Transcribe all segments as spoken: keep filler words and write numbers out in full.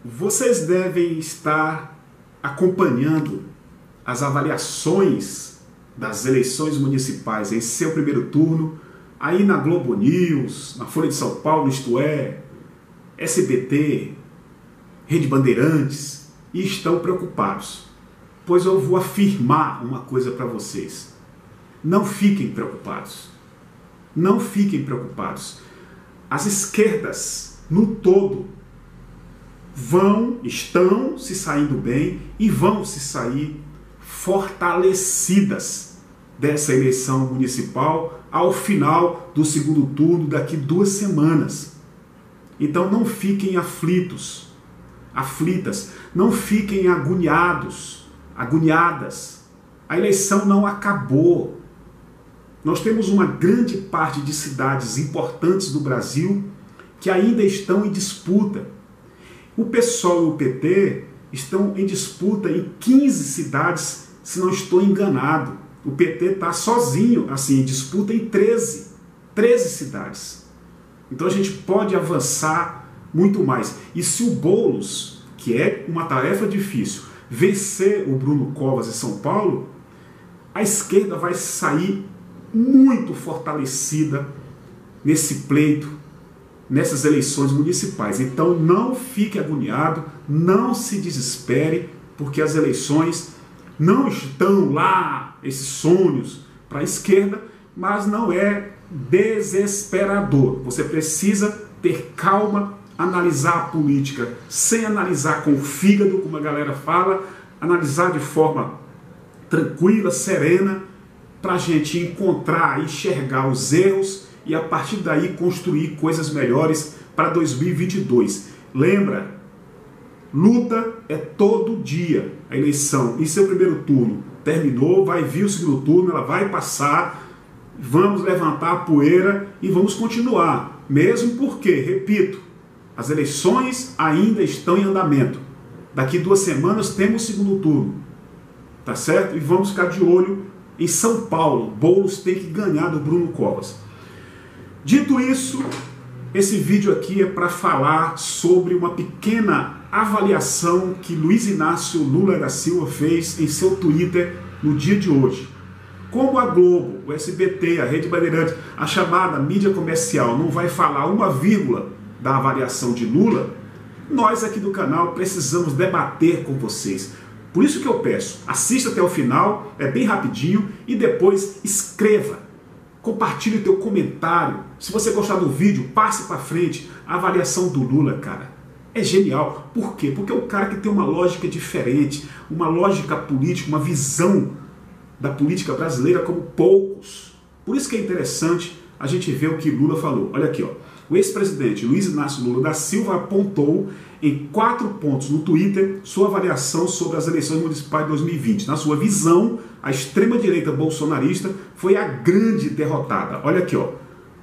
Vocês devem estar acompanhando as avaliações das eleições municipais em seu primeiro turno, aí na Globo News, na Folha de São Paulo, isto é, S B T, Rede Bandeirantes, e estão preocupados. Pois eu vou afirmar uma coisa para vocês. Não fiquem preocupados. Não fiquem preocupados. As esquerdas, no todo, vão, estão se saindo bem e vão se sair fortalecidas dessa eleição municipal ao final do segundo turno, daqui duas semanas. Então não fiquem aflitos, aflitas, não fiquem agoniados, agoniadas. A eleição não acabou. Nós temos uma grande parte de cidades importantes do Brasil que ainda estão em disputa. O PSOL e o P T estão em disputa em quinze cidades, se não estou enganado. O P T está sozinho, assim, em disputa em treze, treze cidades. Então a gente pode avançar muito mais. E se o Boulos, que é uma tarefa difícil, vencer o Bruno Covas em São Paulo, a esquerda vai sair muito fortalecida nesse pleito, nessas eleições municipais. Então não fique agoniado, não se desespere, porque as eleições não estão lá, esses sonhos para a esquerda, mas não é desesperador. Você precisa ter calma, analisar a política sem analisar com o fígado, como a galera fala, analisar de forma tranquila, serena, para a gente encontrar, enxergar os erros e a partir daí construir coisas melhores para dois mil e vinte e dois. Lembra, luta é todo dia. A eleição em seu primeiro turno terminou, vai vir o segundo turno, ela vai passar, vamos levantar a poeira e vamos continuar. Mesmo porque, repito, as eleições ainda estão em andamento. Daqui duas semanas temos o segundo turno, tá certo? E vamos ficar de olho em São Paulo. Boulos tem que ganhar do Bruno Covas. Dito isso, esse vídeo aqui é para falar sobre uma pequena avaliação que Luiz Inácio Lula da Silva fez em seu Twitter no dia de hoje. Como a Globo, o S B T, a Rede Bandeirantes, a chamada mídia comercial não vai falar uma vírgula da avaliação de Lula, nós aqui do canal precisamos debater com vocês. Por isso que eu peço, assista até o final, é bem rapidinho, e depois escreva, compartilhe o teu comentário. Se você gostar do vídeo, passe para frente. A avaliação do Lula, cara, é genial. Por quê? Porque é um cara que tem uma lógica diferente, uma lógica política, uma visão da política brasileira como poucos. Por isso que é interessante a gente ver o que Lula falou. Olha aqui, ó. O ex-presidente Luiz Inácio Lula da Silva apontou em quatro pontos no Twitter sua avaliação sobre as eleições municipais de dois mil e vinte. Na sua visão, a extrema-direita bolsonarista foi a grande derrotada. Olha aqui, ó.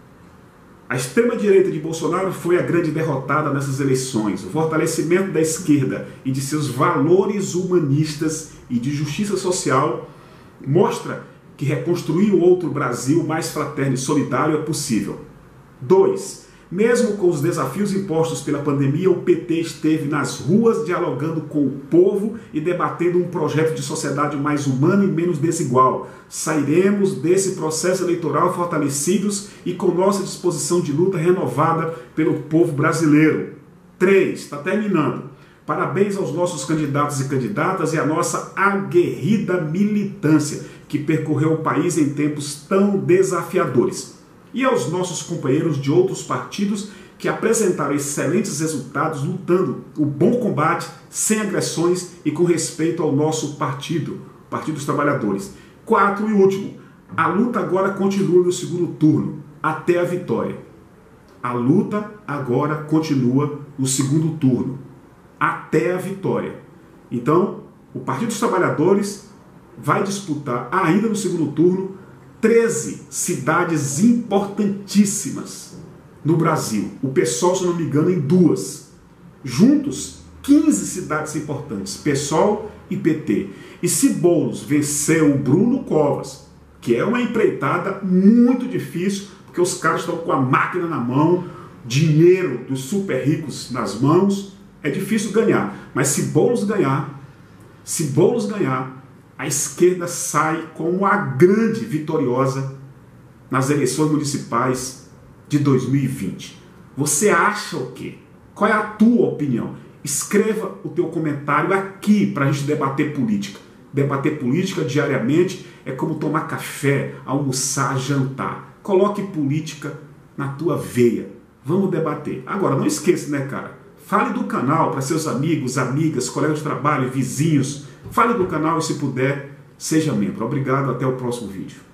A extrema-direita de Bolsonaro foi a grande derrotada nessas eleições. O fortalecimento da esquerda e de seus valores humanistas e de justiça social mostra que reconstruir o outro Brasil mais fraterno e solidário é possível. dois. Mesmo com os desafios impostos pela pandemia, o P T esteve nas ruas dialogando com o povo e debatendo um projeto de sociedade mais humana e menos desigual. Sairemos desse processo eleitoral fortalecidos e com nossa disposição de luta renovada pelo povo brasileiro. três. Está terminando. Parabéns aos nossos candidatos e candidatas e à nossa aguerrida militância que percorreu o país em tempos tão desafiadores. E aos nossos companheiros de outros partidos que apresentaram excelentes resultados lutando o bom combate, sem agressões e com respeito ao nosso partido, Partido dos Trabalhadores. Quatro e último, a luta agora continua no segundo turno, até a vitória. A luta agora continua no segundo turno, até a vitória. Então, o Partido dos Trabalhadores vai disputar ainda no segundo turno treze cidades importantíssimas no Brasil. O PSOL, se não me engano, em duas. Juntos, quinze cidades importantes, PSOL e P T. E se Boulos vencer o Bruno Covas, que é uma empreitada muito difícil, porque os caras estão com a máquina na mão, dinheiro dos super ricos nas mãos, É difícil ganhar, mas se Boulos ganhar, se Boulos ganhar, a esquerda sai como a grande vitoriosa nas eleições municipais de dois mil e vinte. Você acha o quê? Qual é a tua opinião? Escreva o teu comentário aqui para a gente debater política. Debater política diariamente é como tomar café, almoçar, jantar. Coloque política na tua veia. Vamos debater. Agora, não esqueça, né, cara? Fale do canal para seus amigos, amigas, colegas de trabalho, vizinhos. Fale do canal e, se puder, seja membro. Obrigado, até o próximo vídeo.